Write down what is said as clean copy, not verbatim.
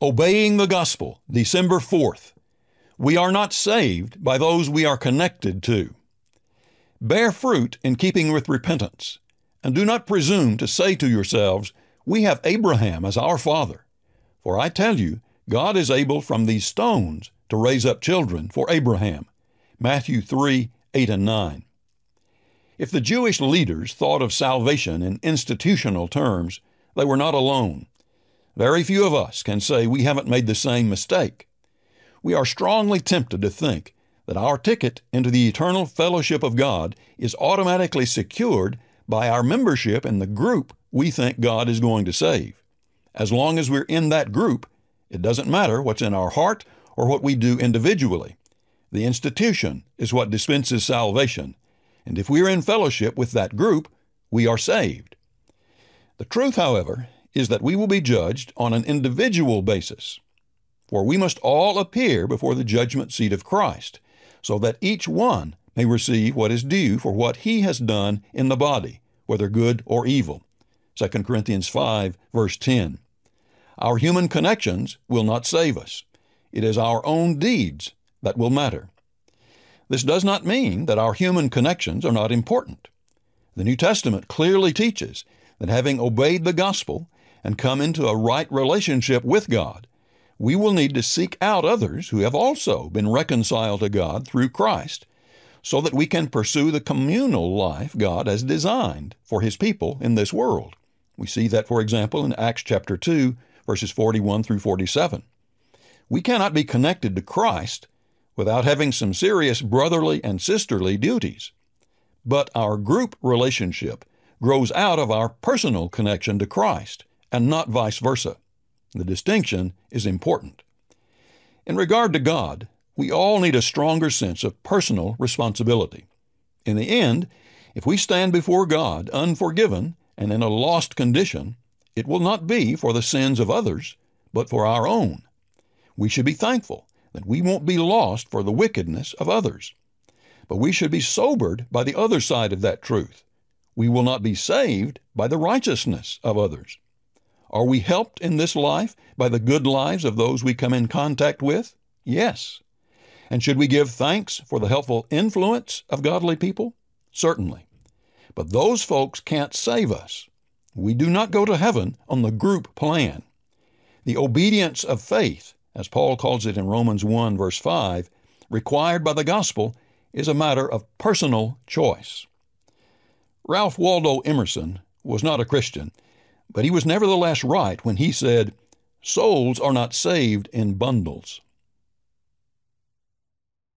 Obeying the gospel, December 4th. We are not saved by those we are connected to. Bear fruit in keeping with repentance, and do not presume to say to yourselves, we have Abraham as our father. For I tell you, God is able from these stones to raise up children for Abraham. Matthew 3:8 and 9. If the Jewish leaders thought of salvation in institutional terms, they were not alone. Very few of us can say we haven't made the same mistake. We are strongly tempted to think that our ticket into the eternal fellowship of God is automatically secured by our membership in the group we think God is going to save. As long as we're in that group, it doesn't matter what's in our heart or what we do individually. The institution is what dispenses salvation, and if we're in fellowship with that group, we are saved. The truth, however, is that we will be judged on an individual basis, for we must all appear before the judgment seat of Christ, so that each one may receive what is due for what he has done in the body, whether good or evil. 2 Corinthians 5, verse 10. Our human connections will not save us. It is our own deeds that will matter. This does not mean that our human connections are not important. The New Testament clearly teaches that having obeyed the gospel and come into a right relationship with God, we will need to seek out others who have also been reconciled to God through Christ, so that we can pursue the communal life God has designed for His people in this world. We see that, for example, in Acts chapter 2, verses 41 through 47. We cannot be connected to Christ without having some serious brotherly and sisterly duties. But our group relationship grows out of our personal connection to Christ, and not vice versa. The distinction is important. In regard to God, we all need a stronger sense of personal responsibility. In the end, if we stand before God unforgiven and in a lost condition, it will not be for the sins of others, but for our own. We should be thankful that we won't be lost for the wickedness of others. But we should be sobered by the other side of that truth. We will not be saved by the righteousness of others. Are we helped in this life by the good lives of those we come in contact with? Yes. And should we give thanks for the helpful influence of godly people? Certainly. But those folks can't save us. We do not go to heaven on the group plan. The obedience of faith, as Paul calls it in Romans 1, verse 5, required by the gospel, is a matter of personal choice. Ralph Waldo Emerson was not a Christian, but he was nevertheless right when he said, "Souls are not saved in bundles."